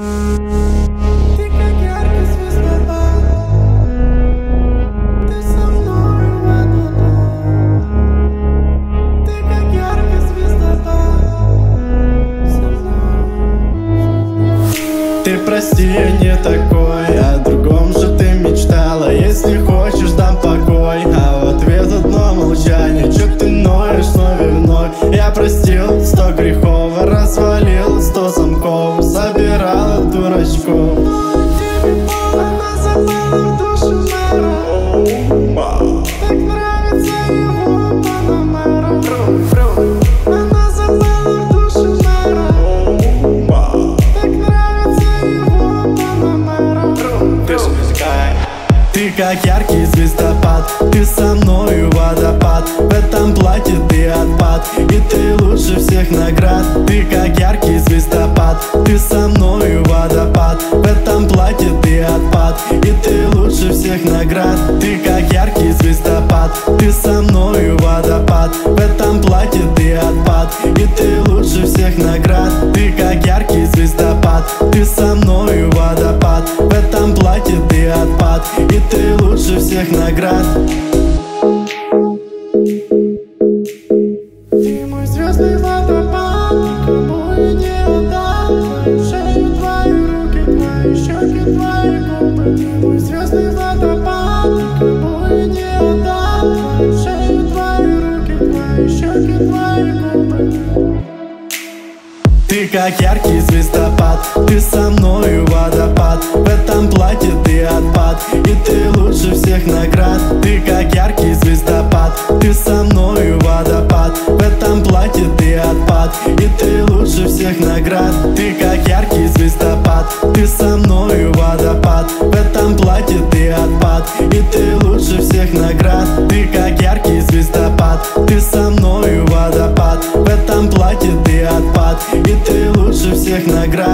Ты как яркий звездопад, ты со мной водопад. Ты как яркий звездопад, со мной. Ты прости, я не такой, о другом же ты мечтала. Если хочешь, дам покой, а в ответ одно молчание. Чё ты ноешь вновь и вновь? Я простил 100 грехов, развалил 100 замков, собирал дурачков. Она запала в душу мэра, так нравится его Панамера. Она запала в душу мэра, так нравится его Панамера. Ты как яркий звездопад, ты со мною водопад. В этом платье ты отпад, и ты лучше всех наград. Ты как яркий звездопад, ты со мною водопад. В этом платье ты отпад, и ты лучше всех наград. Ты как яркий звездопад, ты со мною водопад. В этом платье ты отпад, и ты лучше всех наград. Ты как яркий звездопад, ты со мною водопад. В этом платье ты отпад, и ты лучше всех наград. Ты мой звездный водопад, никому и не отдам. Твою шею, твои руки, твои щеки, твои губы. Ты мой звездный водопад, никому и не отдам. Твою шею, твои руки, твои щеки, твои губы. Ты как яркий звездопад, ты со мною водопад. В этом платье ты отпад, и ты лучше всех наград. Ты как яркий звездопад, ты со мною водопад. В этом платье ты отпад, и ты лучше всех наград. Ты как яркий звездопад, ты со мною водопад. В этом платье ты отпад, и ты лучше всех наград. Ты как яркий звездопад, ты со мною водопад. В этом платье ты отпад, и ты лучше всех наград.